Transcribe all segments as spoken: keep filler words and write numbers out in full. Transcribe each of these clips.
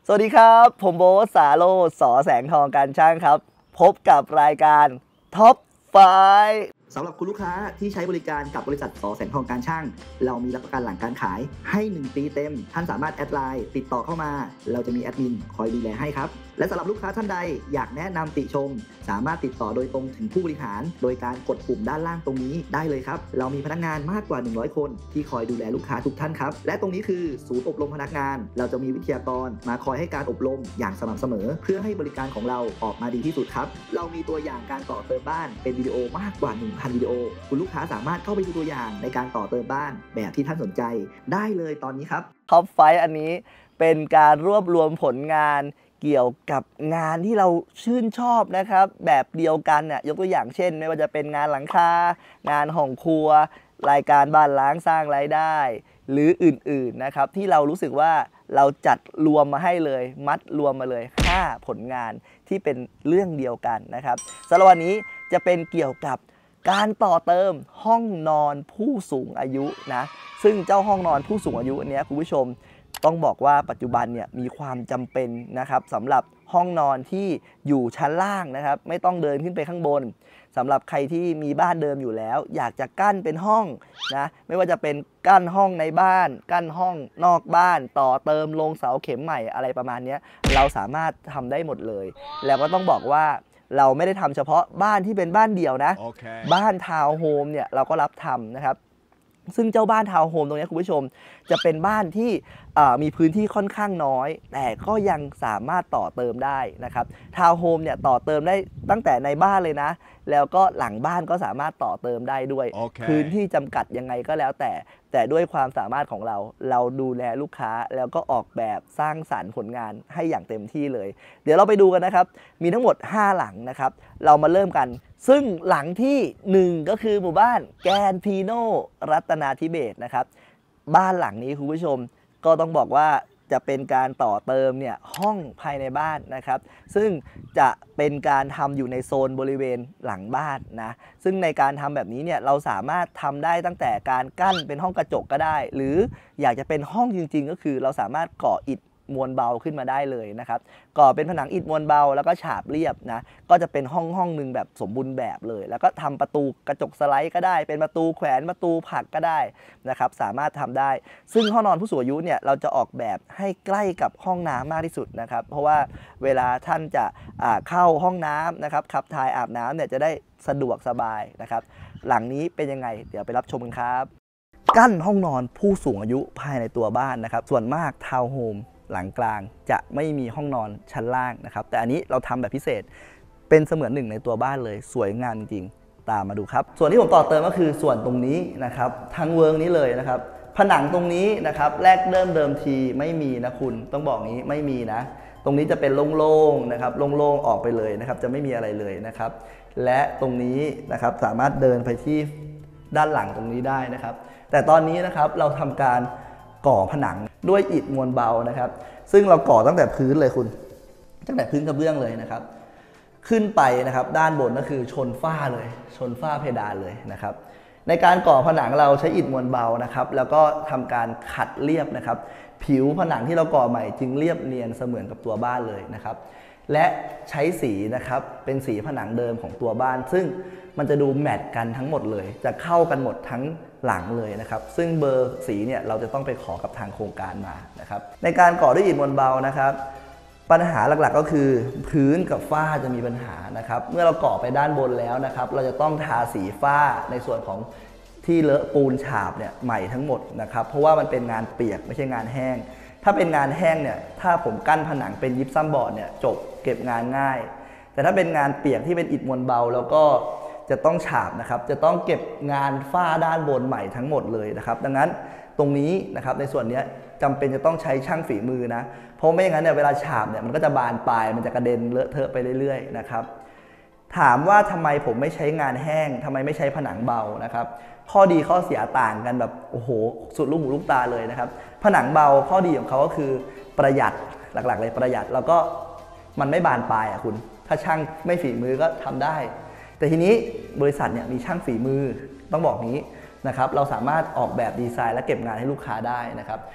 สวัสดีครับผมโบ๊ทสาโรจน์สอแสงทองการช่างครับพบกับรายการท็อปไฟสำหรับคุณลูกค้าที่ใช้บริการกับบริษัทสอแสงทองการช่างเรามีรับประกันหลังการขายให้หนึ่งปีเต็มท่านสามารถแอดไลน์ติดต่อเข้ามาเราจะมีแอดมินคอยดูแลให้ครับและสำหรับลูกค้าท่านใดอยากแนะนำติชมสามารถติดต่อโดยตรงถึงผู้บริหารโดยการกดปุ่มด้านล่างตรงนี้ได้เลยครับเรามีพนักงานมากกว่าหนึ่งร้อยคนที่คอยดูแลลูกค้าทุกท่านครับและตรงนี้คือศูนย์อบรมพนักงานเราจะมีวิทยากรมาคอยให้การอบรมอย่างสม่ำเสมอเพื่อให้บริการของเราออกมาดีที่สุดครับเรามีตัวอย่างการต่อเติมบ้านเป็นวิดีโอมากกว่า หนึ่งพัน วิดีโอคุณลูกค้าสามารถเข้าไปดูตัวอย่างในการต่อเติมบ้านแบบที่ท่านสนใจได้เลยตอนนี้ครับท็อปไฟว์อันนี้เป็นการรวบรวมผลงานเกี่ยวกับงานที่เราชื่นชอบนะครับแบบเดียวกันเนี่ยยกตัวอย่างเช่นไม่ว่าจะเป็นงานหลังคางานห้องครัวรายการบ้านล้างสร้างรายได้หรืออื่นๆนะครับที่เรารู้สึกว่าเราจัดรวมมาให้เลยมัดรวมมาเลยห้าผลงานที่เป็นเรื่องเดียวกันนะครับสำหรับวันนี้จะเป็นเกี่ยวกับการต่อเติมห้องนอนผู้สูงอายุนะซึ่งเจ้าห้องนอนผู้สูงอายุอันนี้คุณผู้ชมต้องบอกว่าปัจจุบันเนี่ยมีความจำเป็นนะครับสำหรับห้องนอนที่อยู่ชั้นล่างนะครับไม่ต้องเดินขึ้นไปข้างบนสำหรับใครที่มีบ้านเดิมอยู่แล้วอยากจะกั้นเป็นห้องนะไม่ว่าจะเป็นกั้นห้องในบ้านกั้นห้องนอกบ้านต่อเติมลงเสาเข็มใหม่อะไรประมาณนี้เราสามารถทำได้หมดเลยแล้วก็ต้องบอกว่าเราไม่ได้ทำเฉพาะบ้านที่เป็นบ้านเดี่ยวนะ okay. บ้านทาวน์โฮมเนี่ยเราก็รับทำนะครับซึ่งเจ้าบ้านทาวน์โฮมตรงนี้คุณผู้ชมจะเป็นบ้านที่มีพื้นที่ค่อนข้างน้อยแต่ก็ยังสามารถต่อเติมได้นะครับทาวน์โฮมเนี่ยต่อเติมได้ตั้งแต่ในบ้านเลยนะแล้วก็หลังบ้านก็สามารถต่อเติมได้ด้วย okay. พื้นที่จำกัดยังไงก็แล้วแต่แต่ด้วยความสามารถของเราเราดูแลลูกค้าแล้วก็ออกแบบสร้างสรรค์ผลงานให้อย่างเต็มที่เลยเดี๋ยวเราไปดูกันนะครับมีทั้งหมดห้าหลังนะครับเรามาเริ่มกันซึ่งหลังที่หนึ่งก็คือหมู่บ้านแกนพีโนรัตนาธิเบศรนะครับบ้านหลังนี้คุณผู้ชมก็ต้องบอกว่าจะเป็นการต่อเติมเนี่ยห้องภายในบ้านนะครับซึ่งจะเป็นการทำอยู่ในโซนบริเวณหลังบ้านนะซึ่งในการทำแบบนี้เนี่ยเราสามารถทำได้ตั้งแต่การกั้นเป็นห้องกระจกก็ได้หรืออยากจะเป็นห้องจริงๆก็คือเราสามารถก่ออิฐมวลเบาขึ้นมาได้เลยนะครับก่อเป็นผนังอิฐมวลเบาแล้วก็ฉาบเรียบนะก็จะเป็นห้องห้องหนึ่งแบบสมบูรณ์แบบเลยแล้วก็ทำประตูกระจกสไลด์ก็ได้เป็นประตูแขวนประตูผลักก็ได้นะครับสามารถทำได้ซึ่งห้องนอนผู้สูงอายุเนี่ยเราจะออกแบบให้ใกล้กับห้องน้ำมากที่สุดนะครับเพราะว่าเวลาท่านจะเข้าห้องน้ำนะครับขับถ่ายอาบน้ำเนี่ยจะได้สะดวกสบายนะครับหลังนี้เป็นยังไงเดี๋ยวไปรับชมกันครับกั้นห้องนอนผู้สูงอายุภายในตัวบ้านนะครับส่วนมากทาวน์โฮมหลังกลางจะไม่มีห้องนอนชั้นล่างนะครับแต่อันนี้เราทำแบบพิเศษเป็นเสมือนหนึ่งในตัวบ้านเลยสวยงามจริงๆตามมาดูครับส่วนที่ผมต่อเติมก็คือส่วนตรงนี้นะครับทั้งเวิร์กนี้เลยนะครับผนังตรงนี้นะครับแรกเริ่มเดิมทีไม่มีนะคุณต้องบอกงี้ไม่มีนะตรงนี้จะเป็นโล่งๆนะครับโล่งๆออกไปเลยนะครับจะไม่มีอะไรเลยนะครับและตรงนี้นะครับสามารถเดินไปที่ด้านหลังตรงนี้ได้นะครับแต่ตอนนี้นะครับเราทำการก่อผนังด้วยอิฐมวลเบานะครับซึ่งเราก่อตั้งแต่พื้นเลยคุณตั้งแต่พื้นกระเบื้องเลยนะครับขึ้นไปนะครับด้านบนก็คือชนฝ้าเลยชนฝ้าเพดานเลยนะครับในการก่อผนังเราใช้อิฐมวลเบานะครับแล้วก็ทำการขัดเรียบนะครับผิวผนังที่เราก่อใหม่จึงเรียบเนียนเสมือนกับตัวบ้านเลยนะครับและใช้สีนะครับเป็นสีผนังเดิมของตัวบ้านซึ่งมันจะดูแมทกันทั้งหมดเลยจะเข้ากันหมดทั้งหลังเลยนะครับซึ่งเบอร์สีเนี่ยเราจะต้องไปขอกับทางโครงการมานะครับในการก่อด้วยอิฐมวลเบานะครับปัญหาหลักๆก็คือพื้นกับฝ้าจะมีปัญหานะครับเมื่อเราก่อไปด้านบนแล้วนะครับเราจะต้องทาสีฝ้าในส่วนของที่เลอะปูนฉาบเนี่ยใหม่ทั้งหมดนะครับเพราะว่ามันเป็นงานเปียกไม่ใช่งานแห้งถ้าเป็นงานแห้งเนี่ยถ้าผมกั้นผนังเป็นยิปซัมบอร์ดเนี่ยจบเก็บงานง่ายแต่ถ้าเป็นงานเปียกที่เป็นอิฐมวลเบาแล้วก็จะต้องฉาบนะครับจะต้องเก็บงานฝ้าด้านบนใหม่ทั้งหมดเลยนะครับดังนั้นตรงนี้นะครับในส่วนนี้จำเป็นจะต้องใช้ช่างฝีมือนะเพราะไม่อย่างนั้นเนี่ยเวลาฉาบเนี่ยมันก็จะบานปลายมันจะกระเด็นเลอะเทอะไปเรื่อยๆนะครับถามว่าทำไมผมไม่ใช้งานแห้งทำไมไม่ใช้ผนังเบานะครับข้อดีข้อเสียต่างกันแบบโอ้โหสุดลูกหูลูกตาเลยนะครับผนังเบาข้อดีของเขาก็คือประหยัดหลักๆเลยประหยัดแล้วก็มันไม่บานปลายอ่ะคุณถ้าช่างไม่ฝีมือก็ทำได้แต่ทีนี้บริษัทเนี่ยมีช่างฝีมือต้องบอกนี้นะครับเราสามารถออกแบบดีไซน์และเก็บงานให้ลูกค้าได้นะครับ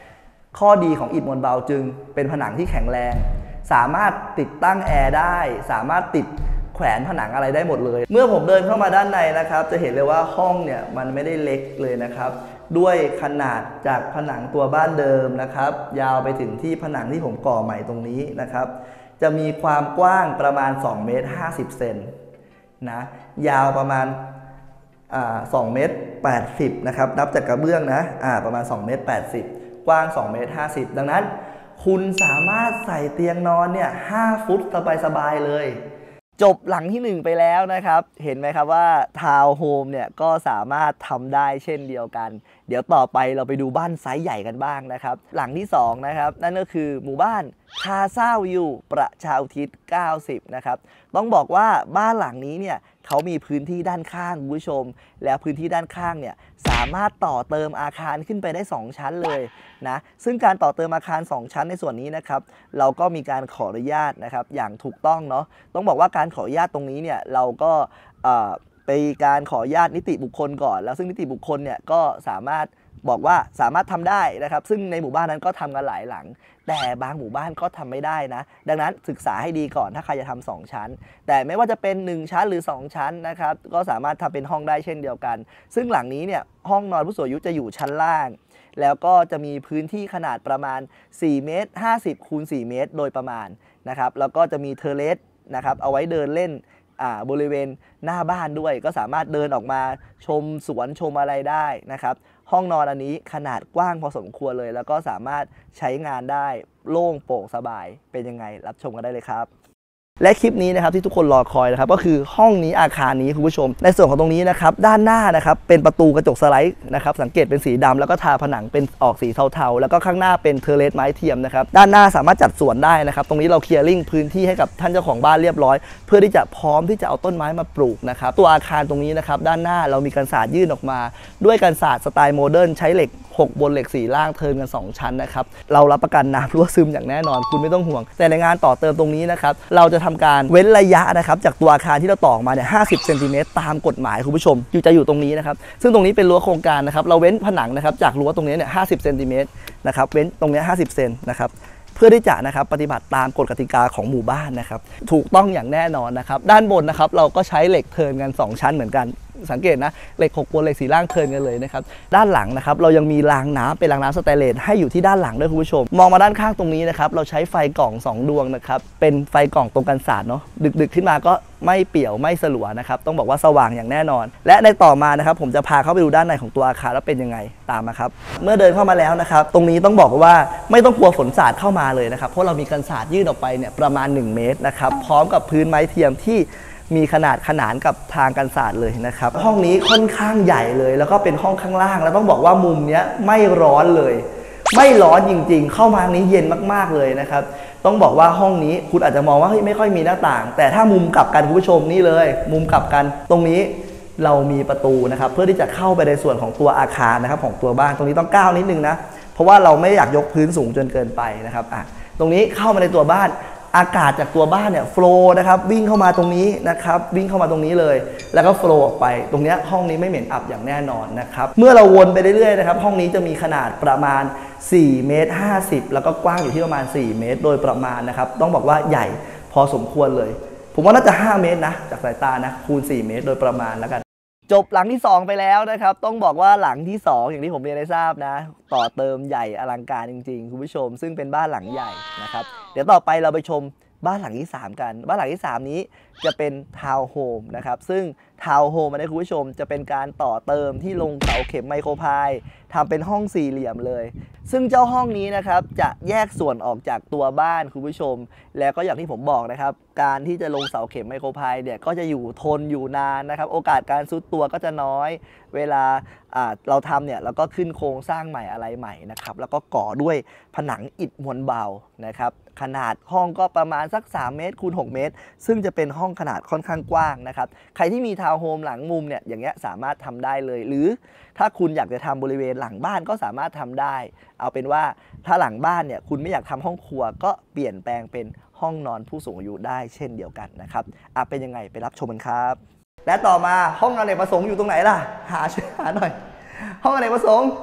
ข้อดีของอิฐมวลเบาจึงเป็นผนังที่แข็งแรงสามารถติดตั้งแอร์ได้สามารถติดแขวนผนังอะไรได้หมดเลยเมื่อผมเดินเข้ามาด้านในนะครับจะเห็นเลยว่าห้องเนี่ยมันไม่ได้เล็กเลยนะครับด้วยขนาดจากผนังตัวบ้านเดิมนะครับยาวไปถึงที่ผนังที่ผมก่อใหม่ตรงนี้นะครับจะมีความกว้างประมาณสองเมตรห้าสิบเซนนะยาวประมาณสองเมตรแปดสิบนะครับนับจากกระเบื้องนะประมาณสองเมตรแปดสิบกว้างสองเมตรห้าสิบดังนั้นคุณสามารถใส่เตียงนอนเนี่ยห้าฟุตสบายๆเลยจบหลังที่หนึ่งไปแล้วนะครับเห็นไหมครับว่าทาวน์โฮมเนี่ยก็สามารถทำได้เช่นเดียวกันเดี๋ยวต่อไปเราไปดูบ้านไซส์ใหญ่กันบ้างนะครับหลังที่สองนะครับนั่นก็คือหมู่บ้านคาซาวิวประชาอุทิศเก้าสิบนะครับต้องบอกว่าบ้านหลังนี้เนี่ยเขามีพื้นที่ด้านข้างคุณผู้ชมแล้วพื้นที่ด้านข้างเนี่ยสามารถต่อเติมอาคารขึ้นไปได้สองชั้นเลยนะซึ่งการต่อเติมอาคารสองชั้นในส่วนนี้นะครับเราก็มีการขออนุญาตนะครับอย่างถูกต้องเนาะต้องบอกว่าการขออนุญาตตรงนี้เนี่ยเราก็ไปการขออนุญาตนิติบุคคลก่อนแล้วซึ่งนิติบุคคลเนี่ยก็สามารถบอกว่าสามารถทำได้นะครับซึ่งในหมู่บ้านนั้นก็ทำกันหลายหลังแต่บางหมู่บ้านก็ทำไม่ได้นะดังนั้นศึกษาให้ดีก่อนถ้าใครจะทำสองชั้นแต่ไม่ว่าจะเป็นหนึ่งชั้นหรือสองชั้นนะครับก็สามารถทำเป็นห้องได้เช่นเดียวกันซึ่งหลังนี้เนี่ยห้องนอนผู้สูงอายุจะอยู่ชั้นล่างแล้วก็จะมีพื้นที่ขนาดประมาณสี่เมตรห้าสิบคูณสี่เมตรโดยประมาณนะครับแล้วก็จะมีเทอร์เลสนะครับเอาไว้เดินเล่นบริเวณหน้าบ้านด้วยก็สามารถเดินออกมาชมสวนชมอะไรได้นะครับห้องนอนอันนี้ขนาดกว้างพอสมควรเลยแล้วก็สามารถใช้งานได้โล่งโปร่งสบายเป็นยังไงรับชมกันได้เลยครับและคลิปนี้นะครับที่ทุกคนรอคอยนะครับก็คือห้องนี้อาคารนี้คุณผู้ชมในส่วนของตรงนี้นะครับด้านหน้านะครับเป็นประตูกระจกสไลด์นะครับสังเกตเป็นสีดำแล้วก็ทาผนังเป็นออกสีเทาๆแล้วก็ข้างหน้าเป็นเทอร์เลสไม้เทียมนะครับด้านหน้าสามารถจัดสวนได้นะครับตรงนี้เราเคลียร์ลิ่งพื้นที่ให้กับท่านเจ้าของบ้านเรียบร้อยเพื่อที่จะพร้อมที่จะเอาต้นไม้มาปลูกนะครับตัวอาคารตรงนี้นะครับด้านหน้าเรามีกันศาสตร์ยื่นออกมาด้วยกันศาสตร์สไตล์โมเดิร์นใช้เหล็กหกบนเหล็กสี่ล่างเทิร์นกันสองชั้นนะครับเรารับประกันน้ำรั่วซึมอย่างแน่นอนคุณไม่ต้องห่วงแต่ในงานต่อเติมตรงนี้นะครับเราจะทำการเว้นระยะนะครับจากตัวอาคารที่เราต่อมาเนี่ยห้าสิบเซนติเมตรตามกฎหมายคุณผู้ชมอยู่จะอยู่ตรงนี้นะครับซึ่งตรงนี้เป็นรั้วโครงการนะครับเราเว้นผนังนะครับจากรั้วตรงนี้เนี่ยห้าสิบเซนติเมตรนะครับเว้นตรงนี้ห้าสิบเซนนะครับเพื่อที่จะนะครับปฏิบัติตามกฎกติกาของหมู่บ้านนะครับถูกต้องอย่างแน่นอนนะครับด้านบนนะครับเราก็ใช้เหล็กเทิร์นกันสองชั้นเหมือนกันสังเกตนะเหล็กหกบนเหล็กสีล่างเทิร์นกันเลยนะครับด้านหลังนะครับเรายังมีรางน้ำเป็นรางน้ำสแตนเลสให้อยู่ที่ด้านหลังด้วยคุณผู้ชมมองมาด้านข้างตรงนี้นะครับเราใช้ไฟกล่องสองดวงนะครับเป็นไฟกล่องตรงกันศาสตร์เนาะดึกๆขึ้นมาก็ไม่เปี่ยวไม่สลัวนะครับต้องบอกว่าสว่างอย่างแน่นอนและในต่อมานะครับผมจะพาเข้าไปดูด้านในของตัวอาคารแล้วเป็นยังไงตามมาครับเมื่อเดินเข้ามาแล้วนะครับตรงนี้ต้องบอกว่าไม่ต้องกลัวฝนสาดเข้ามาเลยนะครับเพราะเรามีกันศาสตร์ยื่นออกไปเนี่ยประมาณหนึ่งเมตรนะครับพร้อมกับพื้นไม้เทียมที่มีขนาดขนานกับทางกันศาสตร์เลยนะครับห้องนี้ค่อนข้างใหญ่เลยแล้วก็เป็นห้องข้างล่างแล้วต้องบอกว่ามุมนี้ไม่ร้อนเลยไม่ร้อนจริงๆเข้ามานี้เย็นมากๆเลยนะครับต้องบอกว่าห้องนี้คุณอาจจะมองว่าเฮ้ยไม่ค่อยมีหน้าต่างแต่ถ้ามุมกลับกันคุณผู้ชมนี่เลยมุมกลับกันตรงนี้เรามีประตูนะครับเพื่อที่จะเข้าไปในส่วนของตัวอาคารนะครับของตัวบ้านตรงนี้ต้องก้าวนิดนึงนะเพราะว่าเราไม่อยากยกพื้นสูงจนเกินไปนะครับอ่ะตรงนี้เข้ามาในตัวบ้านอากาศจากตัวบ้านเนี่ยโฟล์นะครับวิ่งเข้ามาตรงนี้นะครับวิ่งเข้ามาตรงนี้เลยแล้วก็โฟล์ออกไปตรงนี้ห้องนี้ไม่เหม็นอับอย่างแน่นอนนะครับเมื่อเราวนไปเรื่อยๆนะครับห้องนี้จะมีขนาดประมาณสี่เมตรห้าสิบแล้วก็กว้างอยู่ที่ประมาณสี่เมตรโดยประมาณนะครับต้องบอกว่าใหญ่พอสมควรเลยผมว่าน่าจะห้าเมตรนะจากสายตานะคูณสี่เมตรโดยประมาณแล้วกันจบหลังที่สองไปแล้วนะครับต้องบอกว่าหลังที่สองอย่างที่ผมเรียนได้ทราบนะต่อเติมใหญ่อลังการจริงๆคุณผู้ชมซึ่งเป็นบ้านหลังใหญ่นะครับเดี๋ยวต่อไปเราไปชมบ้านหลังที่สามกันบ้านหลังที่สามนี้จะเป็นทาวน์โฮมนะครับซึ่งทาวน์โฮมนะคุณผู้ชมจะเป็นการต่อเติมที่ลงเสาเข็มไมโครพายทำเป็นห้องสี่เหลี่ยมเลยซึ่งเจ้าห้องนี้นะครับจะแยกส่วนออกจากตัวบ้านคุณผู้ชมแล้วก็อย่างที่ผมบอกนะครับการที่จะลงเสาเข็มไมโครพายเนี่ยก็จะอยู่ทนอยู่นานนะครับโอกาสการซุดตัวก็จะน้อยเวลาเราทำเนี่ยเราก็ขึ้นโครงสร้างใหม่อะไรใหม่นะครับแล้วก็ก่อด้วยผนังอิฐมวลเบานะครับขนาดห้องก็ประมาณสักสามเมตรคูณหกเมตรซึ่งจะเป็นห้องขนาดค่อนข้างกว้างนะครับใครที่มีทาวน์โฮมหลังมุมเนี่ยอย่างเงี้ยสามารถทำได้เลยหรือถ้าคุณอยากจะทำบริเวณหลังบ้านก็สามารถทำได้เอาเป็นว่าถ้าหลังบ้านเนี่ยคุณไม่อยากทำห้องครัวก็เปลี่ยนแปลงเป็นห้องนอนผู้สูงอายุได้เช่นเดียวกันนะครับอ่ะเป็นยังไงไปรับชมกันครับและต่อมาห้องอเนกประสงค์อยู่ตรงไหนล่ะหาช่วยหาหน่อยห้องอเนกประสงค์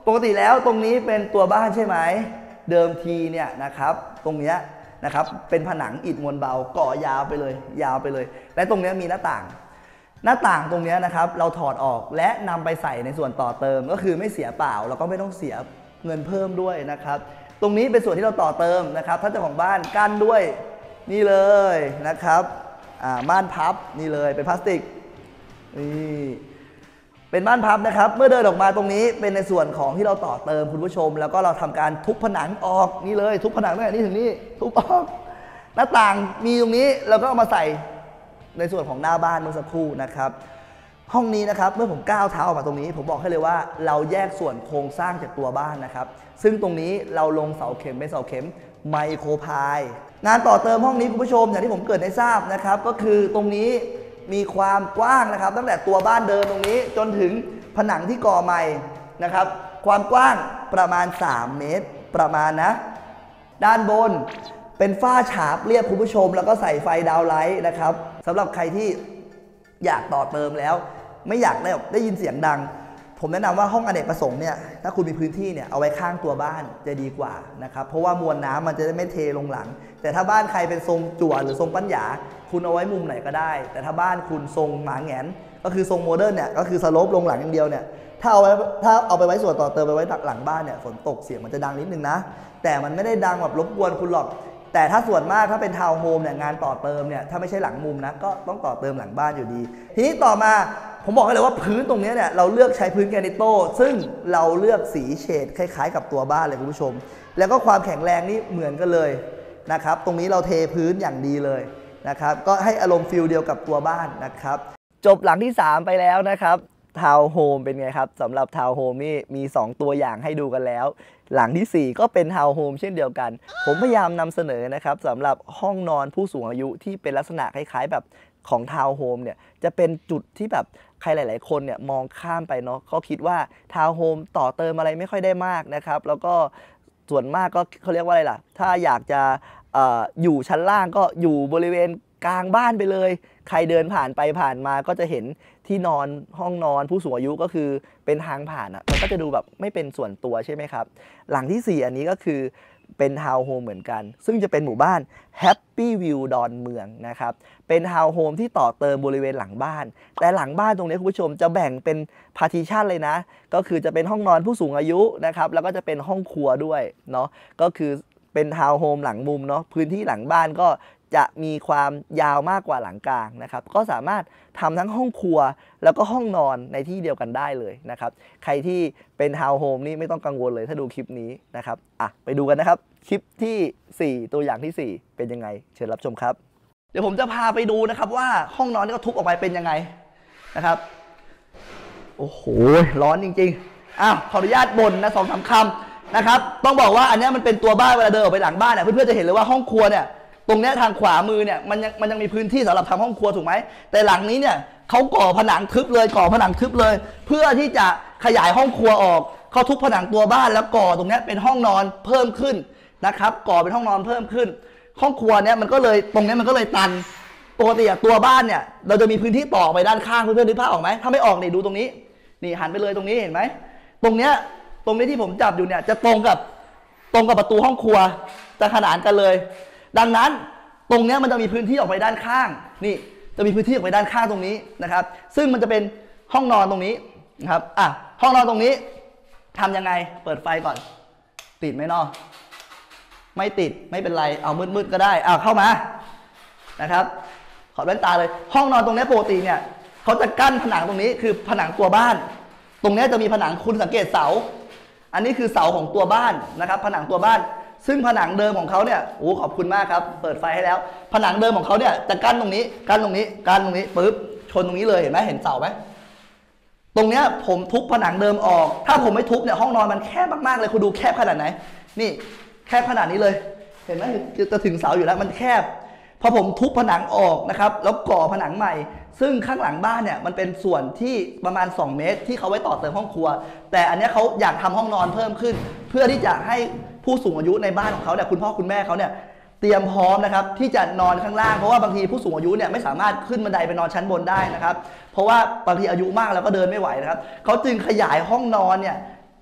ปกติแล้วตรงนี้เป็นตัวบ้านใช่ไหมเดิมทีเนี่ยนะครับตรงเนี้ยนะครับเป็นผนังอิฐมวลเบาก่อยาวไปเลยยาวไปเลยและตรงนี้มีหน้าต่างหน้าต่างตรงนี้นะครับเราถอดออกและนำไปใส่ในส่วนต่อเติมก็คือไม่เสียเปล่าแล้วก็ไม่ต้องเสียเงินเพิ่มด้วยนะครับตรงนี้เป็นส่วนที่เราต่อเติมนะครับถ้าเจ้าของบ้านกั้นด้วยนี่เลยนะครับม่านพับนี่เลยเป็นพลาสติกนี่เป็นม่านพับนะครับเมื่อเดินออกมาตรงนี้เป็นในส่วนของที่เราต่อเติมคุณผู้ชมแล้วก็เราทำการทุบผนังออกนี่เลยทุบผนังตั้งแต่นี้ถึงนี่ทุบออกหน้าต่างมีตรงนี้เราก็เอามาใส่ในส่วนของหน้าบ้านเมื่อสักครู่นะครับห้องนี้นะครับเมื่อผมก้าวเท้าออกมาตรงนี้ผมบอกให้เลยว่าเราแยกส่วนโครงสร้างจากตัวบ้านนะครับซึ่งตรงนี้เราลงเสาเข็มเป็นเสาเข็มไมโครพายงานต่อเติมห้องนี้คุณผู้ชมอย่างที่ผมเกิดได้ทราบนะครับก็คือตรงนี้มีความกว้างนะครับตั้งแต่ตัวบ้านเดิมตรงนี้จนถึงผนังที่ก่อใหม่นะครับความกว้างประมาณสามเมตรประมาณนะด้านบนเป็นฝ้าฉาบเรียบคุณผู้ชมแล้วก็ใส่ไฟดาวไลท์นะครับสำหรับใครที่อยากต่อเติมแล้วไม่อยากได้ได้ยินเสียงดังผมแนะนำว่าห้องอเนกประสงค์เนี่ยถ้าคุณมีพื้นที่เนี่ยเอาไว้ข้างตัวบ้านจะดีกว่านะครับเพราะว่ามวลน้ำมันจะได้ไม่เทลงหลังแต่ถ้าบ้านใครเป็นทรงจั่วหรือทรงปัญญาคุณเอาไว้มุมไหนก็ได้แต่ถ้าบ้านคุณทรงหมาแหงนก็คือทรงโมเดิร์นเนี่ยก็คือสโลปลงหลังอย่างเดียวเนี่ยถ้าเอาไว้ถ้าเอาไปไว้ส่วนต่อเติมไปไว้หลังบ้านเนี่ยฝนตกเสียงมันจะดังนิดนึงนะแต่มันไม่ได้ดังแบบรบกวนคุณหรอกแต่ถ้าส่วนมากถ้าเป็นทาวน์โฮมเนี่ยงานต่อเติมเนี่ยถ้าไม่ใช่หลังมุมนะก็ต้องต่อเติมหลังบ้านอยู่ดีทีนี้ต่อมาผมบอกให้เลยว่าพื้นตรงนี้เนี่ยเราเลือกใช้พื้นแกรนิโต้ซึ่งเราเลือกสีเฉดคล้ายๆกับตัวบ้านเลยคุณผู้ชมแล้วก็ความแข็งแรงนี่เหมือนกันเลยนะครับตรงนี้เราเทพื้นอย่างดีเลยนะครับก็ให้อารมณ์ฟิลเดียวกับตัวบ้านนะครับจบหลังที่สามไปแล้วนะครับทาวน์โฮมเป็นไงครับสำหรับทาวน์โฮมนี่มีสองตัวอย่างให้ดูกันแล้วหลังที่สี่ก็เป็นทาวน์โฮมเช่นเดียวกันผมพยายามนำเสนอนะครับสำหรับห้องนอนผู้สูงอายุที่เป็นลักษณะคล้ายๆแบบของทาวน์โฮมเนี่ยจะเป็นจุดที่แบบใครหลายๆคนเนี่ยมองข้ามไปเนาะเขาคิดว่าทาวน์โฮมต่อเติมอะไรไม่ค่อยได้มากนะครับแล้วก็ส่วนมากก็เขาเรียกว่าอะไรล่ะถ้าอยากจะ อ, อยู่ชั้นล่างก็อยู่บริเวณกลางบ้านไปเลยใครเดินผ่านไปผ่านมาก็จะเห็นที่นอนห้องนอนผู้สูงอายุก็คือเป็นทางผ่านอ่ะมันก็จะดูแบบไม่เป็นส่วนตัวใช่ไหมครับหลังที่สี่อันนี้ก็คือเป็นทาวน์โฮมเหมือนกันซึ่งจะเป็นหมู่บ้าน Happy View ดอนเมืองนะครับเป็นทาวน์โฮมที่ต่อเติมบริเวณหลังบ้านแต่หลังบ้านตรงนี้คุณผู้ชมจะแบ่งเป็นพาร์ติชันเลยนะก็คือจะเป็นห้องนอนผู้สูงอายุนะครับแล้วก็จะเป็นห้องครัวด้วยเนาะก็คือเป็นทาวน์โฮมหลังมุมเนาะพื้นที่หลังบ้านก็จะมีความยาวมากกว่าหลังกลางนะครับก็สามารถทำทั้งห้องครัวแล้วก็ห้องนอนในที่เดียวกันได้เลยนะครับใครที่เป็นทาวน์โฮมนี่ไม่ต้องกังวลเลยถ้าดูคลิปนี้นะครับอ่ะไปดูกันนะครับคลิปที่สี่ตัวอย่างที่สี่เป็นยังไงเชิญรับชมครับเดี๋ยวผมจะพาไปดูนะครับว่าห้องนอนที่เขาทุบออกไปเป็นยังไงนะครับโอ้โหร้อนจริงๆอ้าวขออนุญาตบ่นนะสองสามคำนะครับต้องบอกว่าอันนี้มันเป็นตัวบ้านเวลาเดินออกไปหลังบ้านเนี่ยเพื่อนๆจะเห็นเลยว่าห้องครัวเนี่ยตรงนี้ทางขวามือเนี่ยมันยังมันยังมีพื้นที่สำหรับทำห้องครัวถูกไหมแต่หลังนี้เนี่ยเขาก่อผนังทึบเลยก่อผนังทึบเลยเพื่อที่จะขยายห้องครัวออกเขาทุบผนังตัวบ้านแล้วก่อตรงนี้เป็นห้องนอนเพิ่มขึ้นนะครับก่อเป็นห้องนอนเพิ่มขึ้นห้องครัวเนี่ยมันก็เลยตรงนี้มันก็เลยตันปกติตัวบ้านเนี่ยเราจะมีพื้นที่ต่อไปด้านข้างเพื่อนๆนึกภาพออกไหมถ้าไม่ออกนี่ดูตรงนี้นี่หันไปเลยตรงนี้เห็นไหมตรงเนี้ยตรงนี้ที่ผมจับอยู่เนี่ยจะตรงกับตรงกับประตูห้องครัวจะขนานกันเลยดังนั้นตรงนี้มันจะมีพื้นที่ออกไปด้านข้างนี่จะมีพื้นที่ออกไปด้านข้างตรงนี้นะครับซึ่งมันจะเป็นห้องนอนตรงนี้นะครับอ่ะห้องนอนตรงนี้ทำยังไงเปิดไฟก่อนติดไหมเนาะไม่ติดไม่เป็นไรเอามืดๆก็ได้เอาเข้ามานะครับขอแว่นตาเลยห้องนอนตรงนี้ปกติเนี่ยเขาจะกั้นผนังตรงนี้คือผนังตัวบ้านตรงนี้จะมีผนังคุณสังเกตเสาอันนี้คือเสาของตัวบ้านนะครับผนังตัวบ้านซึ่งผนังเดิมของเขาเนี่ยโอ้ขอบคุณมากครับเปิดไฟให้แล้วผนังเดิมของเขาเนี่ยจะกั้นตรงนี้กั้นตรงนี้กั้นตรงนี้ปุ๊บชนตรงนี้เลยเห็นไหมเห็นเสาไหมตรงเนี้ยผมทุบผนังเดิมออกถ้าผมไม่ทุบเนี่ยห้องนอนมันแคบมากๆเลยคุณดูแคบขนาดไหนนี่แคบขนาดนี้เลยเห็นไหมจะถึงเสาอยู่แล้วมันแคบพอผมทุบผนังออกนะครับแล้วก่อผนังใหม่ซึ่งข้างหลังบ้านเนี่ยมันเป็นส่วนที่ประมาณสองเมตรที่เขาไว้ต่อเติมห้องครัวแต่อันนี้เขาอยากทำห้องนอนเพิ่มขึ้นเพื่อที่จะให้ผู้สูงอายุในบ้านของเขาเนี่ยคุณพ่อคุณแม่เขาเนี่ยเตรียมพร้อมนะครับที่จะนอนข้างล่างเพราะว่าบางทีผู้สูงอายุเนี่ยไม่สามารถขึ้นบันไดไปนอนชั้นบนได้นะครับเพราะว่าบางทีอายุมากแล้วก็เดินไม่ไหวนะครับเขาจึงขยายห้องนอนเนี่ย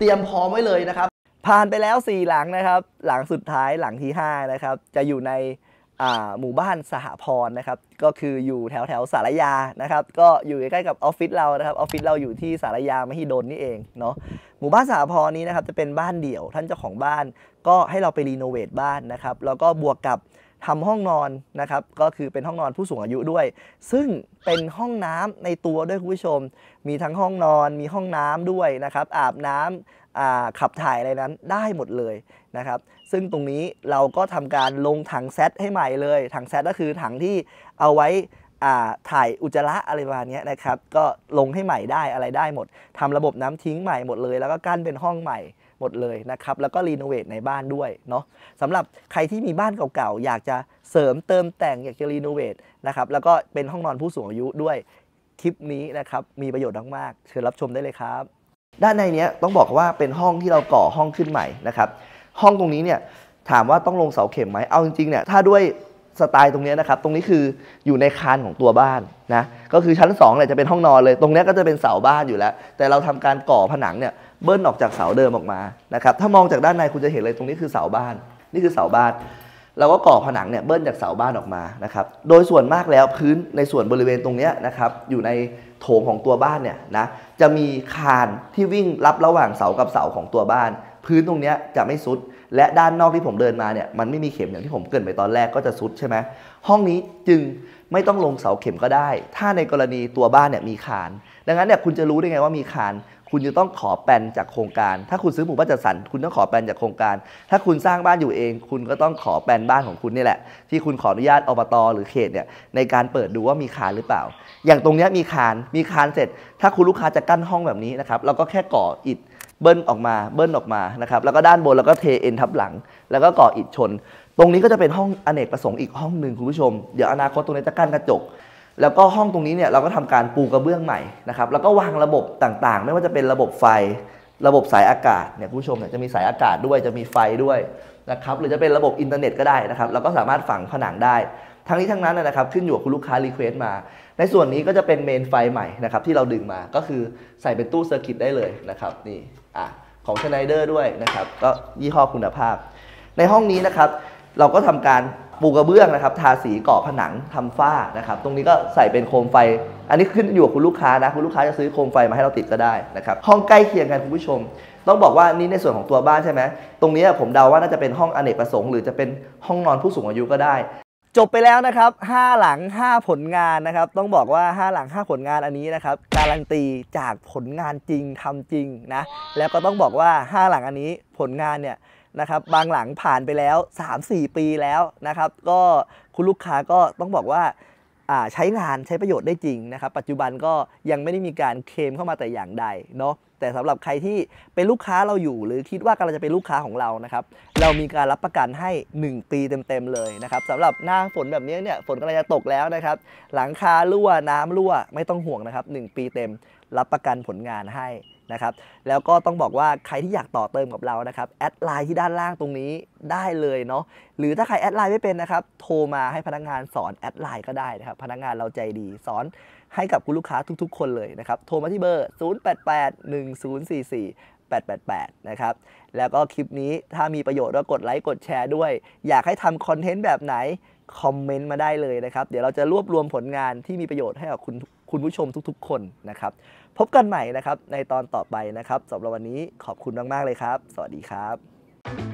เตรียมพร้อมไว้เลยนะครับผ่านไปแล้วสี่หลังนะครับหลังสุดท้ายหลังที่ห้านะครับจะอยู่ในหมู่บ้านสหพรนะครับก็คืออยู่แถวแถวสารยานะครับก็อยู่ใกล้ๆกับออฟฟิศเรานะครับออฟฟิศเราอยู่ที่สารยามหิดลนี่เองเนาะหมู่บ้านสหพรนี้นะครับจะเป็นบ้านเดี่ยวท่านเจ้าของบ้านก็ให้เราไปรีโนเวทบ้านนะครับแล้วก็บวกกับทำห้องนอนนะครับก็คือเป็นห้องนอนผู้สูงอายุด้วยซึ่งเป็นห้องน้ำในตัวด้วยคุณผู้ชมมีทั้งห้องนอนมีห้องน้ำด้วยนะครับอาบน้ำขับถ่ายอะไรนั้นได้หมดเลยนะครับซึ่งตรงนี้เราก็ทำการลงถังแซดให้ใหม่เลยถังแซดก็คือถังที่เอาไว้ถ่ายอุจจาระอะไรประมาณนี้นะครับก็ลงให้ใหม่ได้อะไรได้หมดทำระบบน้ำทิ้งใหม่หมดเลยแล้วก็กั้นเป็นห้องใหม่หมดเลยนะครับแล้วก็รีโนเวทในบ้านด้วยเนาะสำหรับใครที่มีบ้านเก่าๆอยากจะเสริมเติมแต่งอยากจะรีโนเวทนะครับแล้วก็เป็นห้องนอนผู้สูงอายุด้วยคลิปนี้นะครับมีประโยชน์มากๆเชิญรับชมได้เลยครับด้านในนี้ต้องบอกว่าเป็นห้องที่เราก่อห้องขึ้นใหม่นะครับห้องตรงนี้เนี่ยถามว่าต้องลงเสาเข็มไหมเอาจริงๆเนี่ยถ้าด้วยสไตล์ตรงนี้นะครับตรงนี้คืออยู่ในคานของตัวบ้านนะก็คือชั้นสองเนี่ยจะเป็นห้องนอนเลยตรงนี้ก็จะเป็นเสาบ้านอยู่แล้วแต่เราทำการก่อผนังเนี่ยเบิ้ลออกจากเสาเดิมออกมานะครับถ้ามองจากด้านในคุณจะเห็นเลยตรงนี้คือเสาบ้านนี่คือเสาบ้านเราก็ก่อผนังเนี่ยเบิ้ลจากเสาบ้านออกมานะครับโดยส่วนมากแล้วพื้นในส่วนบริเวณตรงนี้นะครับอยู่ในโถงของตัวบ้านเนี่ยนะจะมีคานที่วิ่งรับระหว่างเสากับเสาของตัวบ้านพื้นตรงนี้จะไม่ซุดและด้านนอกที่ผมเดินมาเนี่ยมันไม่มีเข็มอย่างที่ผมเกริ่นไปตอนแรกก็จะซุดใช่ไหมห้องนี้จึงไม่ต้องลงเสาเข็มก็ได้ถ้าในกรณีตัวบ้านเนี่ยมีคานดังนั้นเนี่ยคุณจะรู้ได้ไงว่ามีคานคุณจะต้องขอแปลนจากโครงการถ้าคุณซื้อหมู่บ้านจัดสรรคุณต้องขอแปลนจากโครงการถ้าคุณสร้างบ้านอยู่เองคุณก็ต้องขอแปลนบ้านของคุณนี่แหละที่คุณขออนุญาตอบต.หรือเขตเนี่ยในการเปิดดูว่ามีคานหรือเปล่าอย่างตรงนี้มีคานมีคานเสร็จถ้าคุณลูกค้าจะกั้นห้องแบบนี้นะครับเราก็แค่ก่ออิฐเบิ้ลออกมาเบิ้ลออกมานะครับแล้วก็ด้านบนแล้วก็เทเอ็นทับหลังแล้วก็ก่ออิฐชนตรงนี้ก็จะเป็นห้องอเนกประสงค์อีกห้องหนึ่งคุณผู้ชมเดี๋ยวอนาคตตรงนี้จะกั้นกระจกแล้วก็ห้องตรงนี้เนี่ยเราก็ทำการปูกระเบื้องใหม่นะครับแล้วก็วางระบบต่างๆไม่ว่าจะเป็นระบบไฟระบบสายอากาศเนี่ยคุณผู้ชมเนี่ยจะมีสายอากาศด้วยจะมีไฟด้วยนะครับหรือจะเป็นระบบอินเทอร์เน็ตก็ได้นะครับเราก็สามารถฝังผนังได้ทั้งนี้ทั้งนั้นนะครับขึ้นอยู่กับคุณลูกค้ารีเควสต์มาในส่วนนี้ก็จะเป็นเมนไฟใหม่นะครับที่เราดึงมาก็คือใส่เป็นตู้เซอร์กิตได้เลยนะครับนี่อ่ะของ Schneider ด้วยนะครับก็ยี่ห้อคุณภาพในห้องนี้นะครับเราก็ทำการปูกระเบื้องนะครับทาสีก่อผนังทำฝ้านะครับตรงนี้ก็ใส่เป็นโคมไฟอันนี้ขึ้นอยู่กับคุณลูกค้านะคุณลูกค้าจะซื้อโคมไฟมาให้เราติดก็ได้นะครับห้องใกล้เคียงกันคุณผู้ชมต้องบอกว่านี่ในส่วนของตัวบ้านใช่ไหมตรงนี้ผมเดาว่าน่าจะเป็นห้องอเนกประสงค์หรือจะเป็นห้องนอนผู้สูงอายุก็ได้จบไปแล้วนะครับห้าหลังห้าผลงานนะครับต้องบอกว่าห้าหลังห้าผลงานอันนี้นะครับการันตีจากผลงานจริงทำจริงนะแล้วก็ต้องบอกว่าห้าหลังอันนี้ผลงานเนี่ยนะครับบางหลังผ่านไปแล้ว สามถึงสี่ ปีแล้วนะครับก็คุณลูกค้าก็ต้องบอกว่าใช้งานใช้ประโยชน์ได้จริงนะครับปัจจุบันก็ยังไม่ได้มีการเคลมเข้ามาแต่อย่างใดเนาะแต่สำหรับใครที่เป็นลูกค้าเราอยู่หรือคิดว่ากำลังจะเป็นลูกค้าของเรานะครับเรามีการรับประกันให้หนึ่งปีเต็มๆเลยนะครับสำหรับหน้าฝนแบบนี้เนี่ยฝนกำลังจะตกแล้วนะครับหลังคารั่วน้ำรั่วไม่ต้องห่วงนะครับหนึ่งปีเต็มรับประกันผลงานให้นะครับแล้วก็ต้องบอกว่าใครที่อยากต่อเติมกับเรานะครับแอดไลน์ที่ด้านล่างตรงนี้ได้เลยเนาะหรือถ้าใครแอดไลน์ไม่เป็นนะครับโทรมาให้พนักงานสอนแอดไลน์ก็ได้นะครับพนักงานเราใจดีสอนให้กับคุณลูกค้าทุกๆคนเลยนะครับโทรมาที่เบอร์ศูนย์ แปด แปด หนึ่ง ศูนย์ สี่ สี่ แปด แปด แปดนะครับแล้วก็คลิปนี้ถ้ามีประโยชน์ก็กดไลค์กดแชร์ด้วยอยากให้ทำคอนเทนต์แบบไหนคอมเมนต์มาได้เลยนะครับเดี๋ยวเราจะรวบรวมผลงานที่มีประโยชน์ให้กับคุณคุณผู้ชมทุกๆคนนะครับพบกันใหม่นะครับในตอนต่อไปนะครับสำหรับวันนี้ขอบคุณมากๆเลยครับสวัสดีครับ